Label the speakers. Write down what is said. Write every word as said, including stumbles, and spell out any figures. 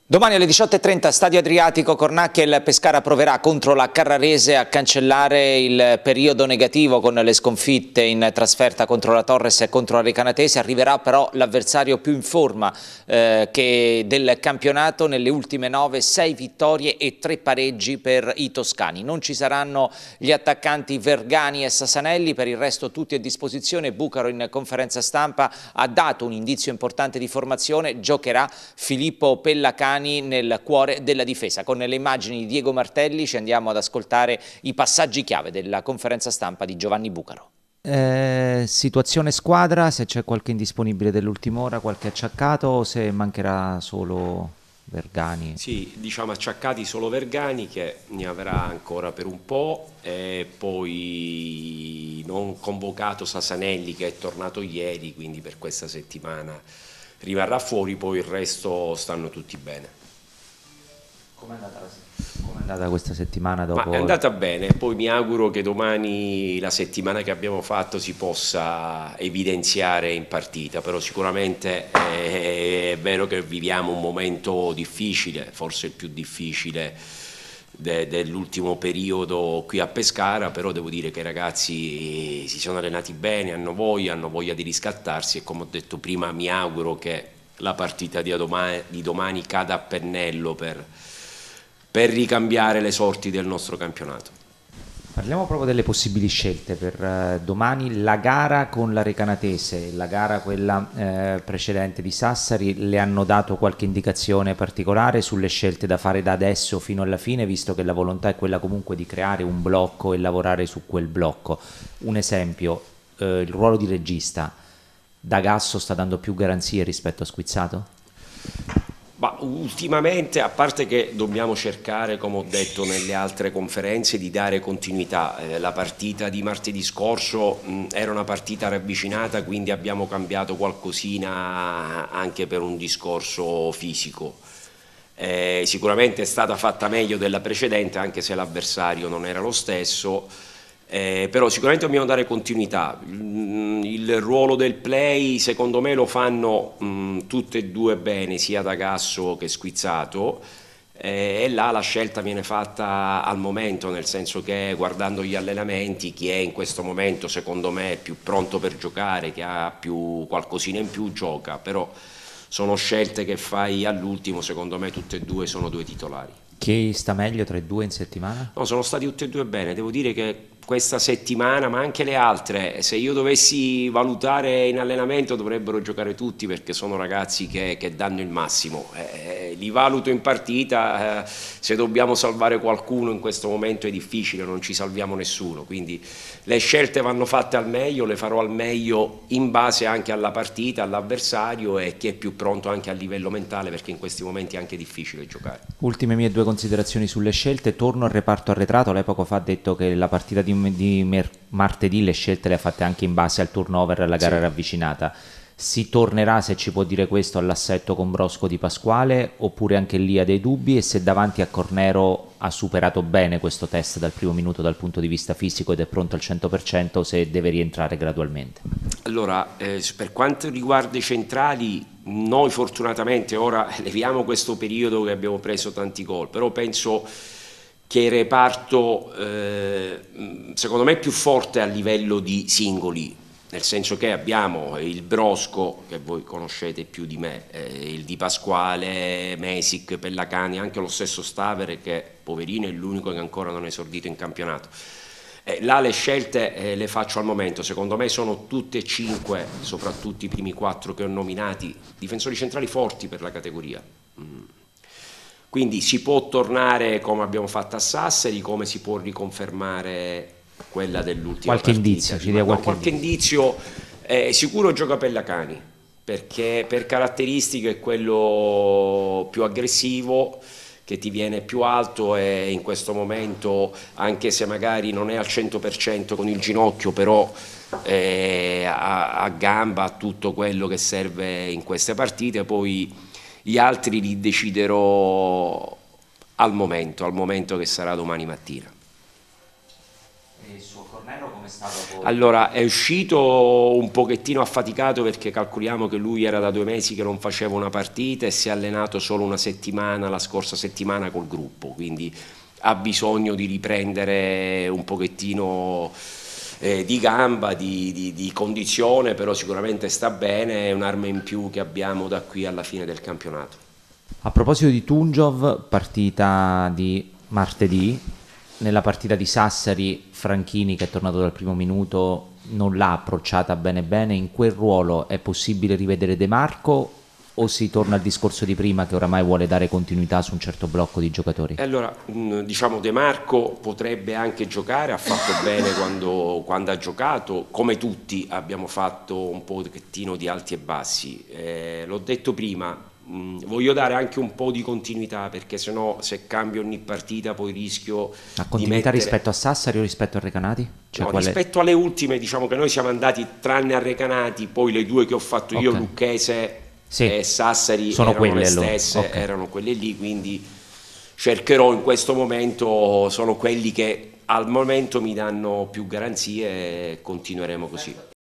Speaker 1: Domani alle diciotto e trenta, Stadio Adriatico, Cornacchia, il Pescara proverà contro la Carrarese a cancellare il periodo negativo con le sconfitte in trasferta contro la Torres e contro la Recanatese. Arriverà però l'avversario più in forma eh, che del campionato. Nelle ultime nove, sei vittorie e tre pareggi per i toscani. Non ci saranno gli attaccanti Vergani e Sasanelli, per il resto tutti a disposizione. Bucaro in conferenza stampa ha dato un indizio importante di formazione: giocherà Filippo Pellacani nel cuore della difesa. Con le immagini di Diego Martelli ci andiamo ad ascoltare i passaggi chiave della conferenza stampa di Giovanni Bucaro.
Speaker 2: Eh, situazione squadra, se c'è qualche indisponibile dell'ultima ora, qualche acciaccato, o se mancherà solo Vergani?
Speaker 3: Sì, diciamo acciaccati solo Vergani, che ne avrà ancora per un po', e poi non convocato Sasanelli, che è tornato ieri, quindi per questa settimana rimarrà fuori. Poi il resto stanno tutti bene.
Speaker 2: Com'è andata, com è andata questa settimana dopo?
Speaker 3: Ma è andata bene, poi mi auguro che domani, la settimana che abbiamo fatto, si possa evidenziare in partita, però sicuramente è, è vero che viviamo un momento difficile, forse il più difficile de, dell'ultimo periodo qui a Pescara, però devo dire che i ragazzi si sono allenati bene, hanno voglia, hanno voglia di riscattarsi, e come ho detto prima mi auguro che la partita di domani, di domani cada a pennello per per ricambiare le sorti del nostro campionato.
Speaker 2: Parliamo proprio delle possibili scelte per uh, domani. La gara con la Recanatese, la gara quella eh, precedente di Sassari, le hanno dato qualche indicazione particolare sulle scelte da fare da adesso fino alla fine, visto che la volontà è quella comunque di creare un blocco e lavorare su quel blocco? Un esempio, eh, il ruolo di regista, D'Agasso sta dando più garanzie rispetto a Squizzato?
Speaker 3: Ma ultimamente, a parte che dobbiamo cercare, come ho detto nelle altre conferenze, di dare continuità. Eh, la partita di martedì scorso mh, era una partita ravvicinata, quindi abbiamo cambiato qualcosina anche per un discorso fisico. Eh, sicuramente è stata fatta meglio della precedente, anche se l'avversario non era lo stesso. Eh, però sicuramente dobbiamo dare continuità. Il ruolo del play secondo me lo fanno mh, tutte e due bene, sia D'Agasso che Squizzato, eh, e là la scelta viene fatta al momento, nel senso che guardando gli allenamenti chi è in questo momento secondo me più pronto per giocare, che ha più qualcosina in più, gioca, però sono scelte che fai all'ultimo. Secondo me tutte e due sono due titolari.
Speaker 2: Chi sta meglio tra i due in settimana?
Speaker 3: No, sono stati tutti e due bene, devo dire che questa settimana, ma anche le altre, se io dovessi valutare in allenamento dovrebbero giocare tutti, perché sono ragazzi che, che danno il massimo. Eh, li valuto in partita, eh, se dobbiamo salvare qualcuno in questo momento è difficile, non ci salviamo nessuno, quindi le scelte vanno fatte al meglio, le farò al meglio in base anche alla partita, all'avversario e chi è più pronto anche a livello mentale, perché in questi momenti è anche difficile giocare.
Speaker 2: Ultime mie due considerazioni sulle scelte. Torno al reparto arretrato. Lei poco fa ha detto che la partita di, di martedì le scelte le ha fatte anche in base al turnover, alla gara sì. ravvicinata. Si tornerà, se ci può dire questo, all'assetto con Brosco Di Pasquale, oppure anche lì ha dei dubbi, e se davanti a Cornero ha superato bene questo test dal primo minuto dal punto di vista fisico ed è pronto al cento per cento, o se deve rientrare gradualmente?
Speaker 3: Allora, eh, per quanto riguarda i centrali, noi fortunatamente ora leviamo questo periodo che abbiamo preso tanti gol, però penso che il reparto eh, secondo me è più forte a livello di singoli, nel senso che abbiamo il Brosco, che voi conoscete più di me, eh, il Di Pasquale, Mesic, Pellacani, anche lo stesso Stavere, che poverino è l'unico che ancora non è esordito in campionato. Eh, là le scelte eh, le faccio al momento, secondo me sono tutte e cinque, soprattutto i primi quattro che ho nominati, difensori centrali forti per la categoria. Mm. Quindi si può tornare come abbiamo fatto a Sassari, come si può riconfermare quella dell'ultima
Speaker 2: qualche
Speaker 3: partita.
Speaker 2: Indizio, ci dia
Speaker 3: no,
Speaker 2: qualche,
Speaker 3: qualche indizio, eh, sicuro gioca Pellacani, perché per caratteristiche è quello più aggressivo, che ti viene più alto, e in questo momento, anche se magari non è al cento per cento con il ginocchio, però eh, a, a gamba, ha tutto quello che serve in queste partite. Poi gli altri li deciderò al momento, al momento che sarà domani mattina.
Speaker 2: E il suo Cornero come stato poi?
Speaker 3: Allora, è uscito un pochettino affaticato perché calcoliamo che lui era da due mesi che non faceva una partita e si è allenato solo una settimana, la scorsa settimana col gruppo, quindi ha bisogno di riprendere un pochettino eh, di gamba, di, di, di condizione, però sicuramente sta bene, è un'arma in più che abbiamo da qui alla fine del campionato.
Speaker 2: A proposito di Tunjov, partita di martedì, nella partita di Sassari Franchini, che è tornato dal primo minuto, non l'ha approcciata bene bene. In quel ruolo è possibile rivedere De Marco o si torna al discorso di prima che oramai vuole dare continuità su un certo blocco di giocatori?
Speaker 3: Allora, diciamo De Marco potrebbe anche giocare, ha fatto bene quando, quando ha giocato, come tutti abbiamo fatto un pochettino di alti e bassi, eh, l'ho detto prima, mh, voglio dare anche un po' di continuità perché sennò se cambio ogni partita poi rischio
Speaker 2: A continuità
Speaker 3: di mettere...
Speaker 2: rispetto a Sassari o rispetto a Recanati? Cioè,
Speaker 3: no,
Speaker 2: quale...
Speaker 3: rispetto alle ultime, diciamo che noi siamo andati tranne a Recanati, poi le due che ho fatto io,
Speaker 2: Okay.
Speaker 3: Lucchese
Speaker 2: Sì,
Speaker 3: e Sassari
Speaker 2: sono
Speaker 3: erano
Speaker 2: quelle
Speaker 3: le
Speaker 2: allora.
Speaker 3: stesse,
Speaker 2: Okay.
Speaker 3: erano quelle lì, quindi cercherò in questo momento, sono quelli che al momento mi danno più garanzie e continueremo così.